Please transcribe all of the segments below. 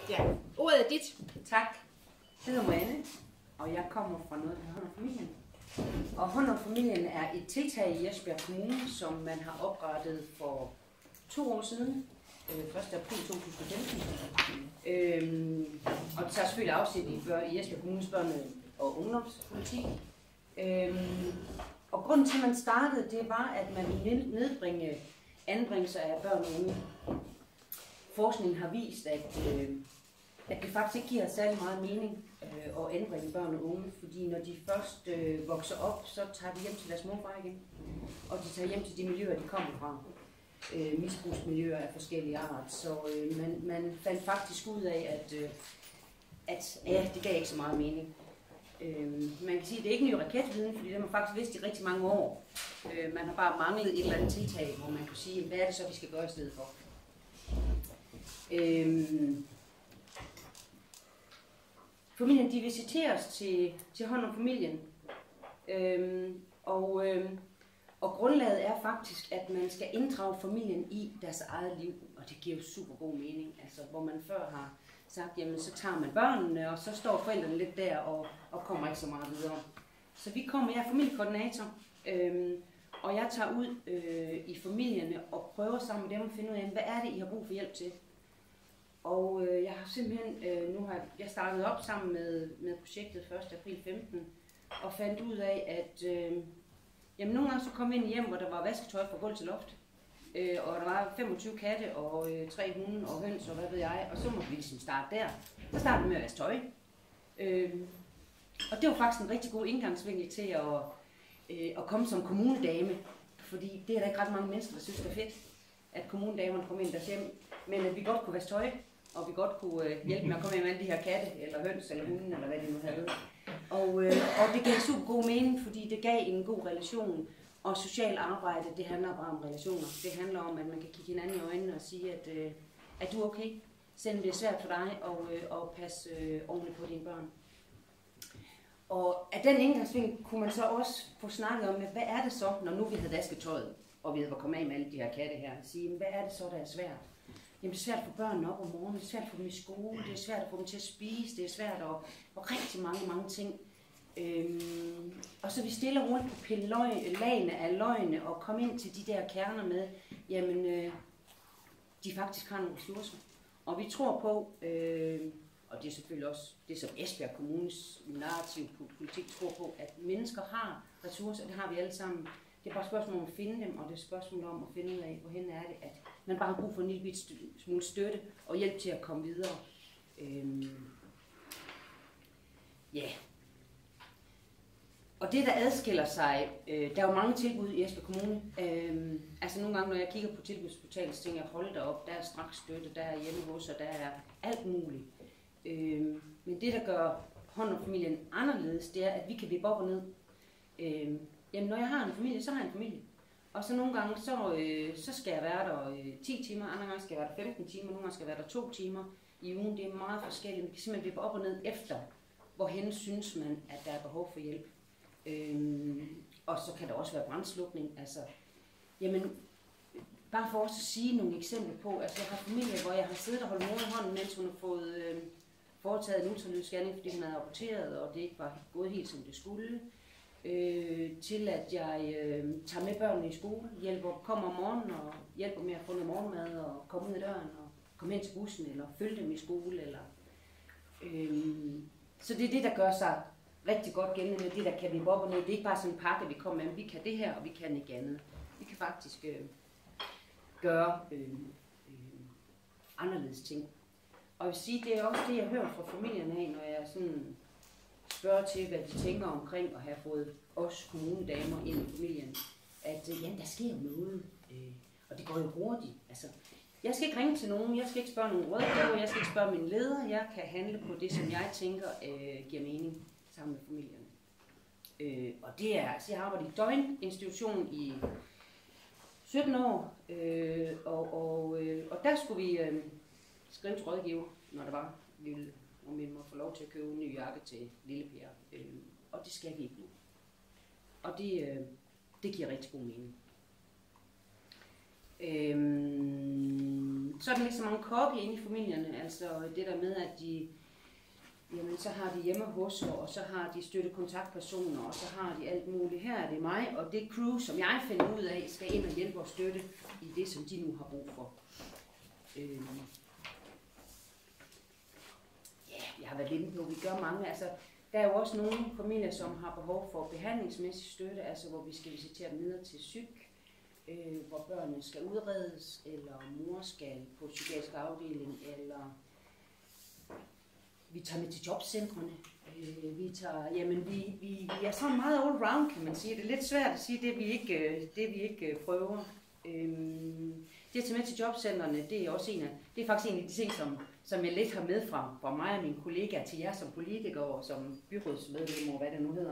Ja, ordet er dit. Tak. Jeg hedder Marianne, og jeg kommer fra noget, der hedder Hånd om Familien. Og Hånd om Familien er et tiltag i Esbjerg Kommune, som man har oprettet for 2 år siden, 1. april 2015. Og det tager selvfølgelig afsæt i Esbjerg Kommunes børne- og ungdomspolitik. Og grunden til, at man startede, det var, at man ville nedbringe anbringelser af børn og unge. Forskningen har vist, at det faktisk ikke giver særlig meget mening at anbringe børn og unge, fordi når de først vokser op, så tager de hjem til deres morfar igen, og de tager hjem til de miljøer, de kommer fra. Misbrugsmiljøer af forskellige art, så man fandt faktisk ud af, at det gav ikke så meget mening. Man kan sige, at det er ikke ny raketviden, fordi det har man faktisk vidst i rigtig mange år. Man har bare manglet et eller andet tiltag, hvor man kan sige, hvad er det så, vi skal gøre i stedet for. Familien de visiteres til Hånd om Familien, og grundlaget er faktisk, at man skal inddrage familien i deres eget liv, og det giver jo super god mening. Altså, hvor man før har sagt, jamen så tager man børnene, og så står forældrene lidt der og kommer ikke så meget videre. Så jeg er familiekoordinator, og jeg tager ud i familierne og prøver sammen med dem at finde ud af, hvad er det, I har brug for hjælp til. Og jeg har simpelthen, jeg startet op sammen med projektet 1. april 15 og fandt ud af, at jamen nogle gange så kom vi ind i hjem, hvor der var vasketøj fra gulv til loft, og der var 25 katte og 3 hunde og høns og hvad ved jeg, og så måtte vi ligesom starte der. Så startede vi med at vaske tøj. Og det var faktisk en rigtig god indgangsvinkel til at komme som kommunedame, fordi det er der ikke ret mange mennesker, der synes det er fedt, at kommunedamerne kommer ind i deres hjem, men at vi godt kunne vaske tøj, og vi godt kunne hjælpe med at komme ind med alle de her katte, eller høns, eller hunde, eller hvad de nu havde. Og det gav super god mening, fordi det gav en god relation, og social arbejde, det handler bare om relationer. Det handler om, at man kan kigge hinanden i øjnene og sige, at du er okay, selvom det er svært for dig at passe ordentligt på dine børn. Og af den indgangsvinkel kunne man så også få snakket om, hvad er det så, når nu vi havde vasket tøjet, og vi var kommet af med alle de her katte her, og sige, hvad er det så, der er svært? Jamen, det er svært at få børnene op om morgenen, det er svært at få dem i skole, det er svært at få dem til at spise, det er svært at rigtig mange ting. Og så vi stille og roligt på pille lagene af løgne og komme ind til de der kerner med, jamen, de faktisk har nogle ressourcer. Og vi tror på, og det er selvfølgelig også det, som Esbjerg Kommunes narrativ politik tror på, at mennesker har ressourcer, det har vi alle sammen. Det er bare et spørgsmål om at finde dem, og det er et spørgsmål om at finde ud af, hvorhen er det, at man bare har brug for en lille smule støtte og hjælp til at komme videre. Og det, der adskiller sig, der er jo mange tilbud i Esbjerg Kommune. Altså nogle gange, når jeg kigger på tilbudsportalen, så tænker jeg, hold da op, der er straks støtte, der er hjemme hos, og der er alt muligt. Men det, der gør Hånd om Familien anderledes, det er, at vi kan vippe op og ned. Jamen, når jeg har en familie, så har jeg en familie. Og så nogle gange, så skal jeg være der 10 timer, andre gange skal jeg være der 15 timer, nogle gange skal jeg være der 2 timer i ugen. Det er meget forskelligt. Man kan simpelthen vippe op og ned efter, hvorhen synes man, at der er behov for hjælp. Og så kan der også være brandslukning. Altså, jamen, bare for os at sige nogle eksempler på, altså jeg har familier, hvor jeg har siddet og holdt mor i hånden, mens hun har fået foretaget en ultralydsscanning, fordi hun havde aborteret, og det ikke var gået helt som det skulle. Til at jeg tager med børnene i skole, kommer om morgenen og hjælper med at få noget morgenmad og komme ud af døren og komme hen til bussen eller følge dem i skole. Så det er det, der gør sig rigtig godt gældende med det, der kan vi op og ned. Det er ikke bare sådan en pakke, vi kommer med, vi kan det her, og vi kan ikke andet. Vi kan faktisk gøre anderledes ting. Og jeg vil sige, det er også det, jeg hører fra familierne af, når jeg sådan spørger til, hvad de tænker omkring at have fået os kommunedamer ind i familien, at jamen, der sker noget, og det går jo hurtigt. Altså, jeg skal ikke ringe til nogen, jeg skal ikke spørge nogen rådgiver, jeg skal ikke spørge min leder, jeg kan handle på det, som jeg tænker giver mening sammen med familierne. Og det er, altså jeg har arbejdet i døgninstitution i 17 år, og der skulle vi skrive til rådgiver, når der var lille, om vi må få lov til at købe en ny jakke til lille Per. Og det skal vi ikke nu. Og det giver rigtig god mening. Så er der ikke så mange kokke inde i familierne, altså det der med, at jamen, så har de hjemme hos, og så har de støttekontaktpersoner, og så har de alt muligt. Her er det mig, og det crew, som jeg finder ud af, skal ind og hjælpe og støtte i det, som de nu har brug for. Jeg har været inde på, vi gør mange, altså der er jo også nogle familier, som har behov for behandlingsmæssig støtte, altså hvor vi skal visitere dem videre til psyk, hvor børnene skal udredes, eller mor skal på psykiatrisk afdeling, eller vi tager med til jobcentrene. Vi er så meget all round, kan man sige. Det er lidt svært at sige, det vi ikke prøver. Det at tage med til jobcentrene, det er faktisk en af de ting, som jeg lidt har med fra mig og mine kollegaer til jer som politikere og som byrådsmedlemmer, hvad det nu hedder.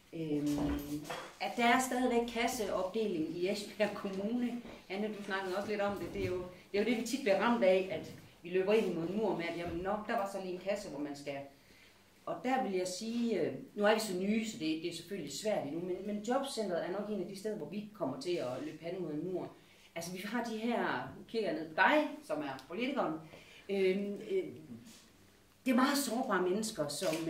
At der er stadigvæk kasseopdeling i Esbjerg Kommune. Anne, du snakkede også lidt om det. Det er jo det, vi tit bliver ramt af, at vi løber ind imod en mur med, at jamen, der var så lige en kasse, hvor man skal. Og der vil jeg sige, nu er vi så nye, så det er selvfølgelig svært endnu, men jobcentret er nok en af de steder, hvor vi kommer til at løbe panden mod en mur. Altså vi har de her, nu kigger jeg ned på dig, som er politikeren. Det er meget sårbare mennesker,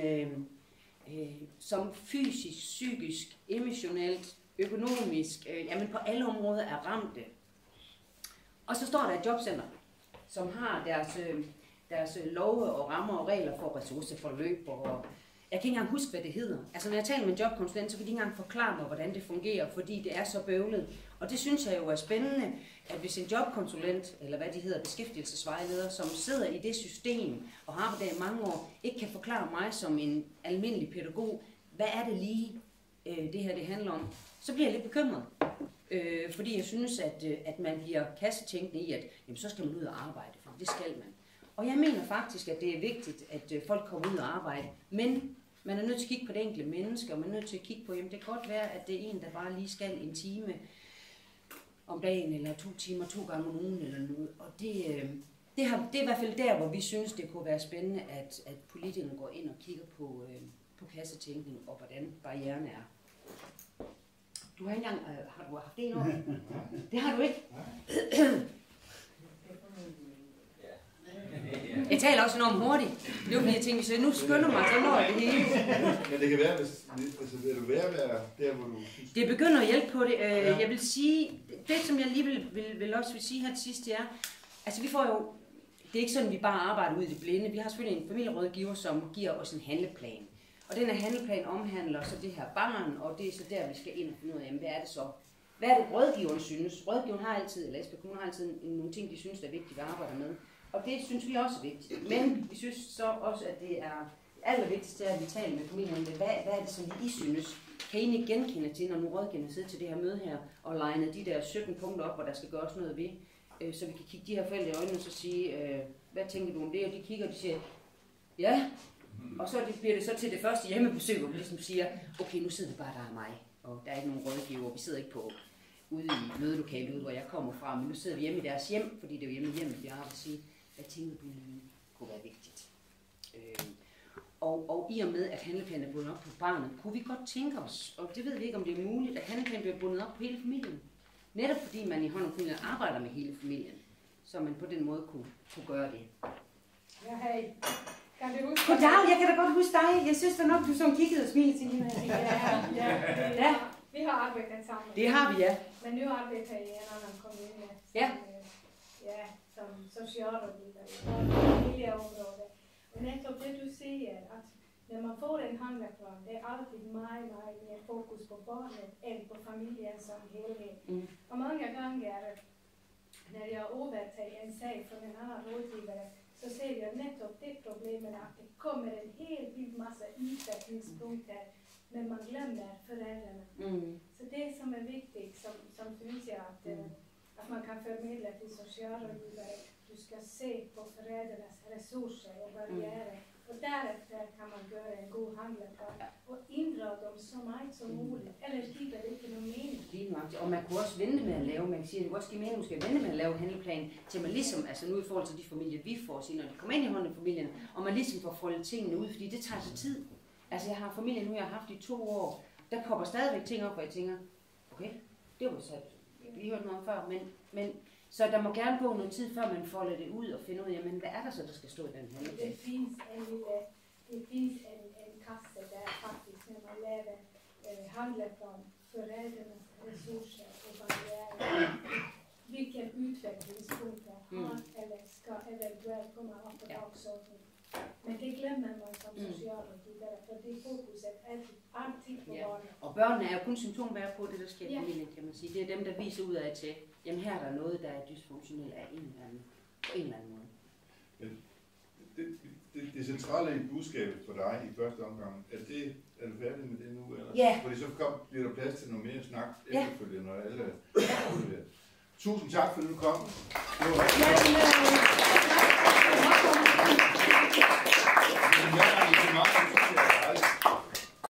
som fysisk, psykisk, emotionelt, økonomisk, jamen på alle områder er ramte. Og så står der et jobcenter, som har deres love og rammer og regler for ressourceforløb. Og jeg kan ikke engang huske, hvad det hedder. Altså når jeg taler med en jobkonsulent, så kan de ikke engang forklare mig, hvordan det fungerer, fordi det er så bøvlet. Og det synes jeg jo er spændende, at hvis en jobkonsulent, eller hvad de hedder, beskæftigelsesvejleder, som sidder i det system og har været der i mange år, ikke kan forklare mig som en almindelig pædagog, hvad er det lige, det her det handler om, så bliver jeg lidt bekymret. Fordi jeg synes, at man bliver kassetænkende i, at jamen, så skal man ud og arbejde, for det skal man. Og jeg mener faktisk, at det er vigtigt, at folk kommer ud og arbejde, men man er nødt til at kigge på det enkelte menneske, og man er nødt til at kigge på, jamen det kan godt være, at det er en, der bare lige skal en time om dagen, eller 2 timer, 2 gange om ugen, eller noget. Og det er i hvert fald der, hvor vi synes, det kunne være spændende, at politikerne går ind og kigger på kassetænkning, og hvordan barrieren er. Du har ikke engang, har du haft det endnu? Det har du ikke? Jeg taler også enormt hurtigt. Det er jo fordi, jeg tænker, så nu skynder mig, så når jeg det hele. Men det kan være, vil du være der, hvor du... Det begynder at hjælpe på det. Jeg vil sige, det som jeg lige vil også sige her til sidst, det er, altså vi får jo, det er ikke sådan, at vi bare arbejder ud i det blinde. Vi har selvfølgelig en familierådgiver, som giver os en handleplan. Og den her handleplan omhandler så det her barn, og det er så der, vi skal ind og finde ud af, hvad er det så? Hvad er det, rådgiveren synes? Rådgiveren har altid, eller Esbjerg Kommune har altid nogle ting, de synes, der er vigtigt at arbejde med. Og det synes vi også er vigtigt. Men vi synes så også, at det er allervigtigste, at vi taler med familien. Hvad er det, som I synes? Kan I ikke genkende til, når nu rådgiverne sidder til det her møde her, og legner de der 17 punkter op, hvor der skal gøres noget ved, så vi kan kigge de her forældre i øjnene og så sige, hvad tænker du om det? Og de kigger og de siger, ja. Og så bliver det så til det første hjemmebesøg, hvor vi ligesom siger, okay, nu sidder vi bare der og mig, og der er ikke nogen rådgiver, vi sidder ikke ude i mødelokalet, ude hvor jeg kommer fra, men nu sidder vi hjemme i deres hjem, fordi det er jo hjemme, vi har at sige, hvad tænker du kunne være vigtigt? Og i og med, at handleplanen er bundet op på barnet, kunne vi godt tænke os, og det ved vi ikke, om det er muligt, at handleplanen bliver bundet op på hele familien. Netop fordi man i hånd om familien arbejder med hele familien, så man på den måde kunne gøre det. Ja, hej. Kan du huske? Goddag, jeg kan da godt huske dig. Jeg synes da nok, du som kiggede og smilede til hende. Ja. Vi har arbejdet sammen. Det har vi, ja. Men nu arbejder jeg i en anden kommune. Som socialrådgiver i familieområdet. Og netop det du siger, at når man får en handleplan, det er altid meget mere fokus på barnet end på familien som helhed. Og mange gange, når jeg overtager en sag från en annan rådgivare, så ser jag netop det problemet att det kommer en hel vild massa utvecklingspunkter, men man glömmer föräldrarna. Så det som är viktigt, som syns jag att man kan förmedla till socialrådgivare, du ska se på föräldrarnas resurser och barriärer. Och därefter kan man göra en god handleplan og inddrage dem så meget som muligt. Ellers giver det ikke nogen mening. Lige nok. Og man kunne også vente med at lave, man kan sige, at det kunne også give mening, måske vente med at lave handleplan, til man ligesom, altså nu i forhold til de familier, vi får, når de kommer ind i hånden af familien, og man ligesom får foldet tingene ud, fordi det tager så tid. Altså jeg har familien nu, jeg har haft i 2 år, der kommer stadigvæk ting op, hvor jeg tænker, okay, det var så, vi hørte noget før, men Så der må gerne gå noget tid, før man folder det ud og finder ud af, jamen, hvad er der så, der skal stå i den handleplan? Det finns en kasse där faktiskt när man läser handleplan, föräldrarnas resurser och barriärer. Vilken utvecklingspunkter har eller ska eventuellt komma upp på dagordningen. Men det glömmer man som socialrådgivare, för det fokuset är alltid på barnen. Og børnene er jo kun symptombærere på det, der sker i familien, kan man sige. Det er dem, der viser ud af til, jamen her er der noget, der er dysfunktionelt af på en eller anden måde. Det centrale i budskabet for dig i første omgang, er du færdig med det nu? Eller? Ja. Fordi så bliver der plads til noget mere snak efterfølgende, når alle er. Tusind tak, for at du kom. Det var rigtig godt.